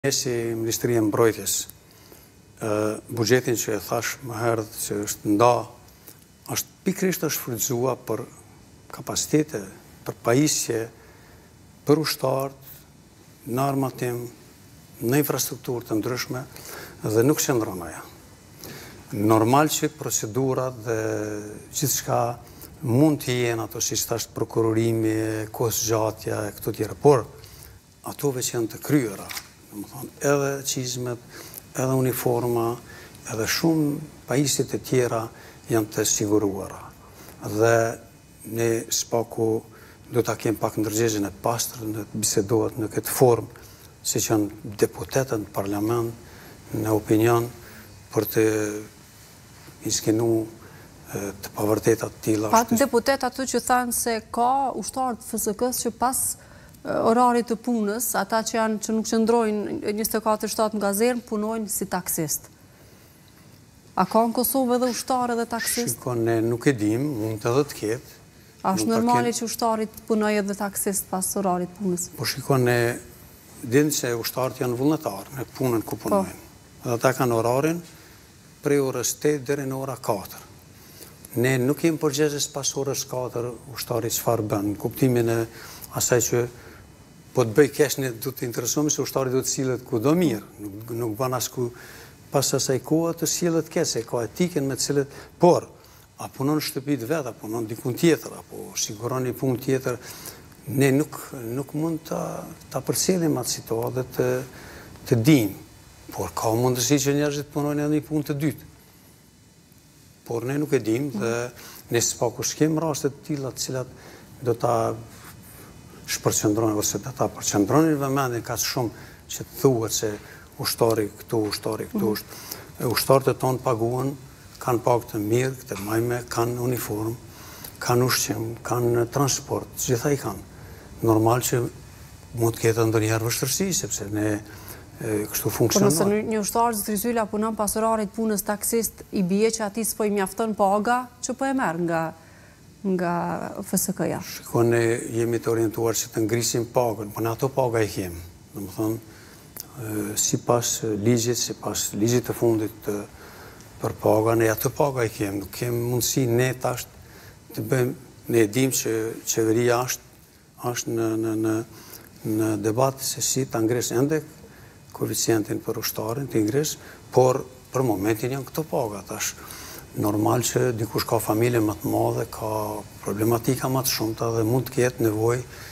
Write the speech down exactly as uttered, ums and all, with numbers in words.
Ne si Ministria e Mbrojtjes, buxhetin që e thash më herët që është nda, është pikërisht është shfrytzuar për kapacitete, për pajisje, për ushtarët, në armatim, në infrastrukturë të ndryshme dhe nuk qëndron ajo. Normal që procedurat dhe gjithçka mund të jenë ato si thashë prokurorimi, kohëzgjatja e këto tjera, por ato veç janë të kryera. Edhe qizmet, edhe uniforma, edhe shumë pajisjet e tjera janë të siguruara. Dhe ne spaku do ta kemë pak ndërgjegjën e pastër, në të bisedohet në këtë formë, si që janë deputetët në parlament, në opinion, për të iskenu të pavërtetat tilla. Pat deputet ato që thanë se ka ushtarë të F S K-s që pas orarit të punës, ata që janë që nuk qëndrojnë njëzet e katër shtatë në gazermë, punojnë si taksist. A ka në Kosovë edhe ushtarë edhe taksist? Shikon, ne nuk e dim, mund të edhe të ketë. A është normali që ushtarit punoj edhe taksist pas orarit punës? Po shikon, ne dinë që ushtarët janë vullnetarë në punën ku punojnë. Dhe ata kanë orarin prej orës tetë deri në ora katër. Ne nuk jemi përgjegjës pas orës katër ushtarit çfarë bën, në kuptimin e asaj që po të bëj kesh ne du të interesohemi se ushtarit du të sillet kudo mirë, nuk bën asku pas asaj kohë të sillet keq, se ka etikën me të cilët, por a punon në shtëpitë vet, a punon dikun tjetër, apo siguron një punë tjetër, ne nuk nuk mund ta ta përcjellim atë situatë të të dim, por ka mundësi që njerëzit punojnë edhe një punë të dytë. Por ne nuk e dim dhe ne s'paku s'kem raste të tilla të cilat do ta shpërqendronin ose do ta përqendronin vëmendjen ka shumë që të thuhet se ushtari këtu, ushtari këtu, ushtarët e tonë paguhen, kanë pagë të mirë, të majme, kanë uniformë, kanë ushqim, kanë transport, gjitha i kanë. Normal që mund të ketë ndonjëherë vështirësi, sepse ne kështu funksionojmë. Por nëse një ushtar Zëtrizyle punon pas orarit punës taksist, i bie që atij s'po i mjafton paga që po e merr nga nga F S K-ja. Shikon, ne jemi të orientuar që të ngrisim pagën, por në ato paga i kemi. Domethënë, sipas ligjit, sipas ligjit të fundit të për paga, ne ato paga i kemi. Nuk kemi mundësi ne tash të bëjmë, ne e dim që qeveria është është në në në në debat se si ta ngres ende koeficientin për ushtarin, të ngres, por për momentin janë këto paga tash. Normal që dikush ka familje më të madhe, ka problematika më të shumta dhe mund të ketë nevojë